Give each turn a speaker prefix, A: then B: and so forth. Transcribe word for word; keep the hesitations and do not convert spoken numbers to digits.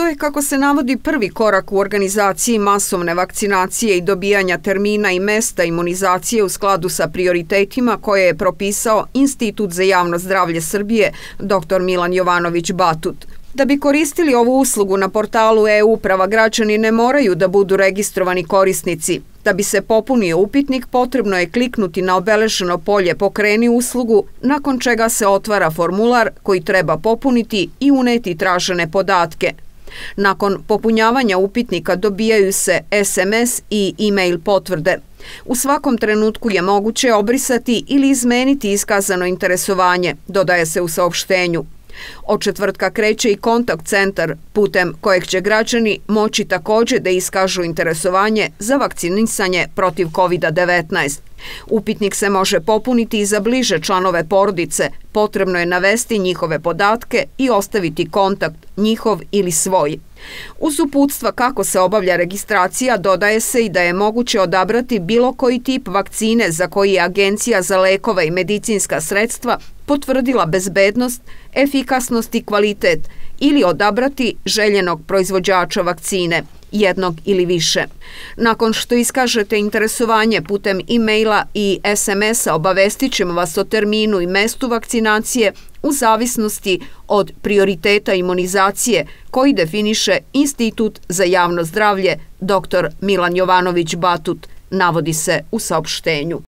A: To je, kako se navodi, prvi korak u organizaciji masovne vakcinacije i dobijanja termina i mesta imunizacije u skladu sa prioritetima koje je propisao Institut za javno zdravlje Srbije, doktor Milan Jovanović Batut. Da bi koristili ovu uslugu na portalu e-uprava, građani ne moraju da budu registrovani korisnici. Da bi se popunio upitnik, potrebno je kliknuti na obeleženo polje Pokreni uslugu, nakon čega se otvara formular koji treba popuniti i uneti tražene podatke. Nakon popunjavanja upitnika dobijaju se es em es i e-mail potvrde. U svakom trenutku je moguće obrisati ili izmeniti iskazano interesovanje, dodaje se u saopštenju. Od četvrtka kreće i kontakt centar, putem kojeg će građani moći također da iskažu interesovanje za vakcinisanje protiv kovid devetnaest. Upitnik se može popuniti i za bliže članove porodice, potrebno je navesti njihove podatke i ostaviti kontakt njihov ili svoj. Uz uputstva kako se obavlja registracija dodaje se i da je moguće odabrati bilo koji tip vakcine za koji je Agencija za lekove i medicinska sredstva potvrdila bezbednost, efikasnost i kvalitet ili odabrati željenog proizvođača vakcine, jednog ili više. Nakon što iskažete interesovanje putem e-maila i es em es-a, obavestit ćemo vas o terminu i mestu vakcinacije u zavisnosti od prioriteta imunizacije koji definiše Institut za javno zdravlje doktor Milan Jovanović Batut, navodi se u saopštenju.